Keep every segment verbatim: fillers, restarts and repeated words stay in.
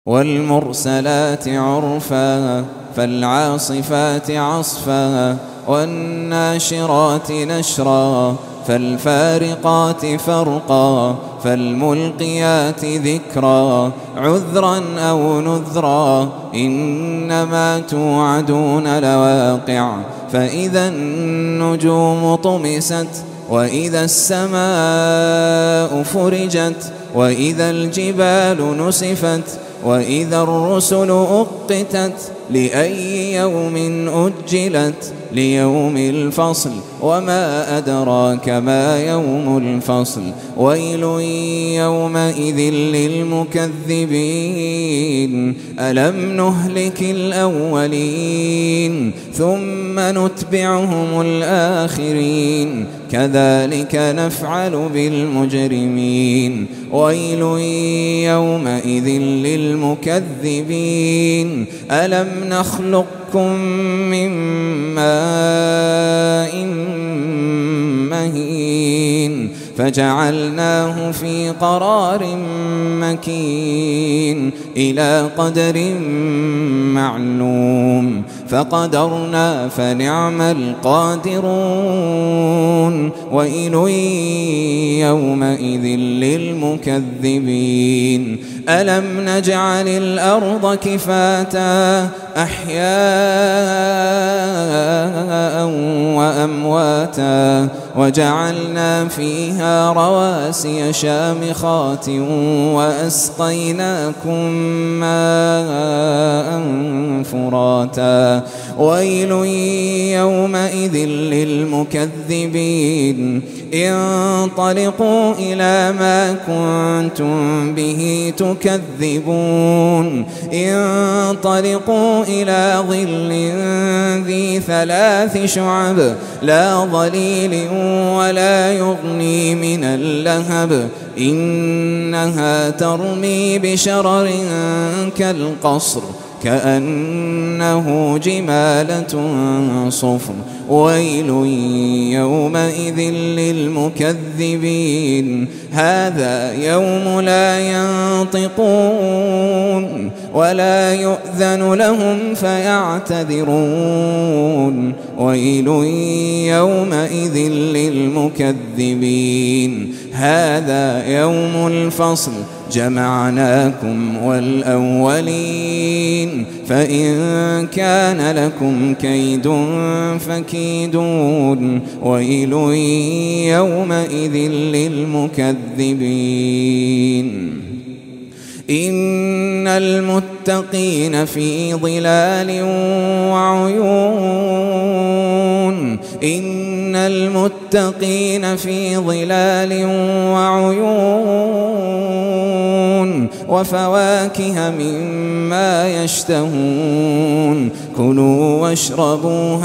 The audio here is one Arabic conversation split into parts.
والمرسلات عرفا فالعاصفات عصفا والناشرات نشرا فالفارقات فرقا فالملقيات ذكرا عذرا أو نذرا إنما توعدون لواقع فإذا النجوم طمست وإذا السماء فرجت وإذا الجبال نسفت وإذا الرسل أقتت لأي يوم أجلت ليوم الفصل وما أدراك ما يوم الفصل ويل يومئذ للمكذبين ألم نهلك الأولين ثم نتبعهم الآخرين كذلك نفعل بالمجرمين ويل يومئذ للمكذبين ألم نخلقكم من ماء مهين فجعلناه في قرار مكين إلى قدر معلوم فقدرنا فنعم القادرون ويل يومئذ للمكذبين ألم نجعل الأرض كفاتا أحياء وأمواتا وجعلنا فيها رواسي شامخات وأسقيناكم ماء فراتا ويل يومئذ للمكذبين انطلقوا إلى ما كنتم به تكذبون انطلقوا إلى ظل ذي ثلاث شعب لا ظليل ولا يغني من اللهب إنها ترمي بشرر كالقصر كأنه جمالة صفر ويل يومئذ للمكذبين هذا يوم لا ينطقون ولا يؤذن لهم فيعتذرون ويل يومئذ للمكذبين هذا يوم الفصل جمعناكم والأولين فإن كان لكم كيد فكيدون ويل يومئذ للمكذبين إن المتقين في ظلال وعيون إن المتقين في ظلال وعيون وفواكه مما يشتهون كلوا واشربوا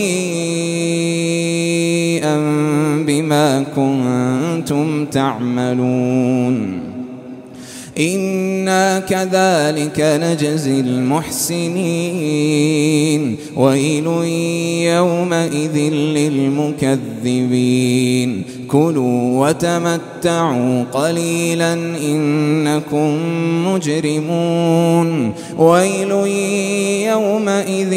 هنيئا بما كنتم تعملون إنا كذلك نجزي المحسنين ويل يومئذ للمكذبين كلوا وتمتعوا قليلا إنكم مجرمون ويل يومئذ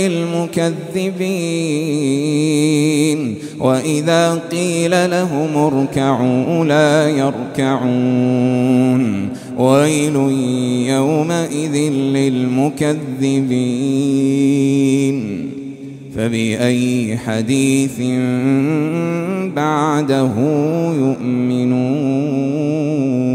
للمكذبين وإذا قيل لهم اركعوا لا يركعون ويل يومئذ للمكذبين فبأي حديث بعده يؤمنون.